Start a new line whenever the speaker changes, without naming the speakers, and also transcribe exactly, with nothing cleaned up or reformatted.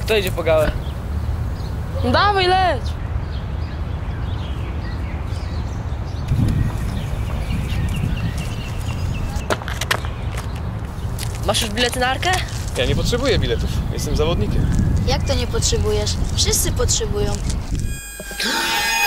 kto idzie po gałę?
No dawaj, leć!
Masz już bilety na Arkę?
Ja nie potrzebuję biletów. Jestem zawodnikiem.
Jak to nie potrzebujesz? Wszyscy potrzebują.